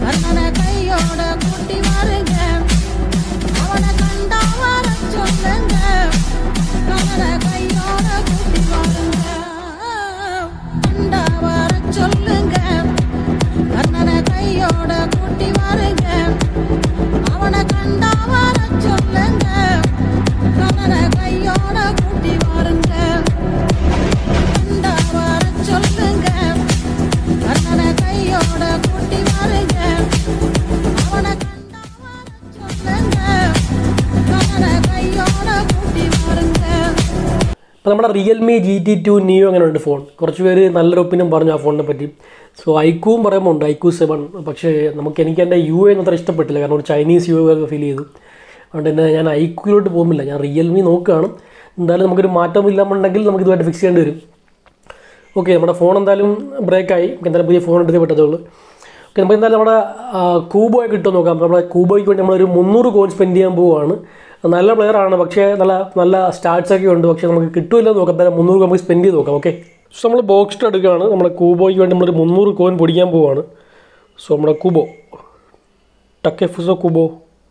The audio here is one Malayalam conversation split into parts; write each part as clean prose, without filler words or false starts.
അപ്പോൾ നമ്മുടെ റിയൽമി GT2 Neo അങ്ങനെ ഉണ്ട് ഫോൺ. കുറച്ച് പേര് നല്ലൊരു ഒപ്പീനിയൻ പറഞ്ഞു ആ ഫോണിനെ പറ്റി. സോ ഐക്യൂവും പറയുമ്പോൾ ഉണ്ട്, IQ 7. പക്ഷേ എനിക്ക് എൻ്റെ യു എ അത്ര ഇഷ്ടപ്പെട്ടില്ല, കാരണം ഒരു ചൈനീസ് യു എ ഫീൽ ചെയ്തു. അതുകൊണ്ട് തന്നെ ഞാൻ ഐക്യൂയിലോട്ട് പോകുന്നില്ല, ഞാൻ റിയൽമി നോക്കുകയാണ്. എന്തായാലും നമുക്കൊരു മാറ്റം ഇല്ലാന്നുണ്ടെങ്കിൽ നമുക്ക് ഇതുമായിട്ട് ഫിക്സ് ചെയ്യേണ്ടി വരും. ഓക്കെ, നമ്മുടെ ഫോൺ എന്തായാലും ബ്രേക്കായി. എന്തായാലും പുതിയ ഫോൺ എടുത്തേ പറ്റത്തുള്ളൂ. ഓക്കെ, നമുക്ക് എന്തായാലും നമ്മുടെ കൂബോയെ കിട്ടുമോ നോക്കാം. നമ്മുടെ കൂബോയ്ക്ക് വേണ്ടി നമ്മളൊരു 300 കോയിൻ സ്പെൻഡ് ചെയ്യാൻ പോവുകയാണ്. നല്ല പ്ലെയറാണ്, പക്ഷേ നല്ല സ്റ്റാർട്ട്സൊക്കെ ഉണ്ട്. പക്ഷേ നമുക്ക് കിട്ടുമല്ലോ നോക്കാം. എന്തായാലും 300 നമുക്ക് സ്പെൻഡ് ചെയ്ത് നോക്കാം. ഓക്കെ, സോ നമ്മൾ ബോക്സ് എടുക്കുകയാണ്. നമ്മുടെ കൂബോയ്ക്ക് വേണ്ടി നമ്മളൊരു 300 കോയിൻ പൊടിക്കാൻ പോവുകയാണ്. സോ നമ്മുടെ കൂബോ T.Kubo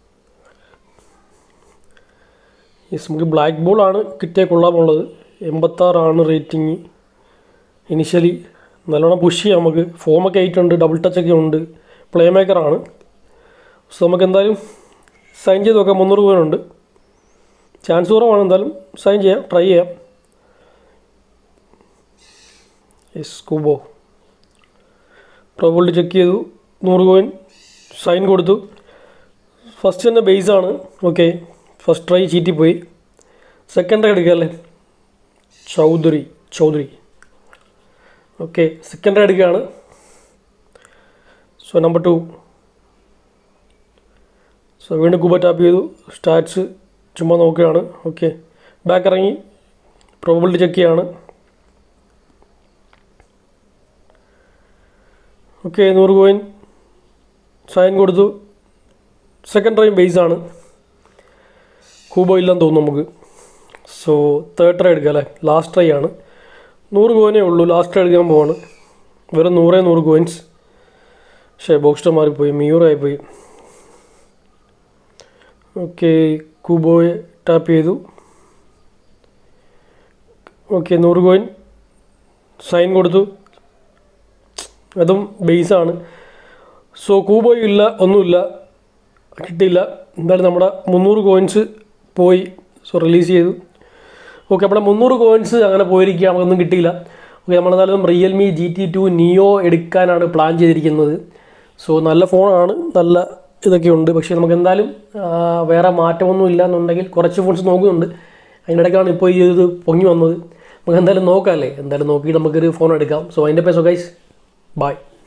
യെസ്, നമുക്ക് ബ്ലാക്ക് ബോളാണ് കിട്ടിയാൽ കൊള്ളാമുള്ളത്. 86 റേറ്റിംഗ്. ഇനിഷ്യലി നല്ലോണം പുഷ് ചെയ്യാം. നമുക്ക് ഫോമൊക്കെ ആയിട്ടുണ്ട്, ഡബിൾ ടച്ചൊക്കെ ഉണ്ട്, പ്ലേ മേക്കറാണ്. സോ നമുക്ക് എന്തായാലും സൈൻ ചെയ്ത് നോക്കാം. 300 കോയിനുണ്ട്, ചാൻസ് കുറവാണ്. എന്തായാലും സൈൻ ചെയ്യാം, ട്രൈ ചെയ്യാം. യെസ്, കൂബോ പ്രോബിലിറ്റി ചെക്ക് ചെയ്തു. 100 കോയിൻ സൈൻ കൊടുത്തു. ഫസ്റ്റ് തന്നെ ബേസാണ്. ഓക്കെ, ഫസ്റ്റ് ട്രൈ ചീറ്റിപ്പോയി. സെക്കൻഡ് ട്രൈ എടുക്കുക അല്ലേ, ചൗധരി. ഓക്കെ, സെക്കൻഡ് ട്രൈ എടുക്കുകയാണ്. So number 2. സോ വീണ്ടും കൂബോ ടാപ്പ് ചെയ്തു. സ്റ്റാറ്റ്സ് ചുമ്മാ നോക്കുകയാണ്. ഓക്കെ, ബാക്ക് ഇറങ്ങി പ്രോബിലിറ്റി ചെക്ക് ചെയ്യാണ്. ഓക്കെ, 100 കോയിൻ സൈൻ കൊടുത്തു. സെക്കൻഡ് ട്രൈ ബേസാണ്. കൂബോ ഇല്ലെന്ന് തോന്നുന്നു നമുക്ക്. സോ തേർഡ് ട്രൈ എടുക്കുക അല്ലേ, ലാസ്റ്റ് ട്രൈ ആണ്. 100 കോയിനേ ഉള്ളൂ, ലാസ്റ്റ് ട്രൈ എടുക്കാൻ പോവാണ്. വെറും 100 കോയിൻസ്. പക്ഷേ ബോക്സ് മാറിപ്പോയി, മിയൂറായിപ്പോയി. ഓക്കെ, കൂബോയെ ടാപ്പ് ചെയ്തു. ഓക്കെ, 100 കോയിൻ സൈൻ കൊടുത്തു. അതും ബേസാണ്. സോ കൂബോയും ഇല്ല, ഒന്നുമില്ല, കിട്ടിയില്ല. എന്തായാലും നമ്മുടെ 300 കോയിൻസ് പോയി. സോ റിലീസ് ചെയ്തു. ഓക്കെ, നമ്മുടെ 300 കോയിൻസ് അങ്ങനെ പോയിരിക്കുക, നമുക്കൊന്നും കിട്ടിയില്ല. ഓക്കെ, നമ്മളെന്തായാലും റിയൽമി GT2 Neo എടുക്കാനാണ് പ്ലാൻ ചെയ്തിരിക്കുന്നത്. സോ നല്ല ഫോണാണ്, നല്ല ഇതൊക്കെ ഉണ്ട്. പക്ഷേ നമുക്ക് എന്തായാലും വേറെ മാറ്റമൊന്നും ഇല്ല എന്നുണ്ടെങ്കിൽ കുറച്ച് ഫോൺസ് നോക്കുന്നുണ്ട്. അതിനിടയ്ക്കാണ് ഇപ്പോൾ ഈ ഇത് പൊങ്ങി വന്നത്. നമുക്ക് എന്തായാലും നോക്കാം അല്ലേ, എന്തായാലും നോക്കിയിട്ട് നമുക്കൊരു ഫോൺ എടുക്കാം. സോ അതിൻ്റെ പേസോ ഗൈസ്, ബൈ.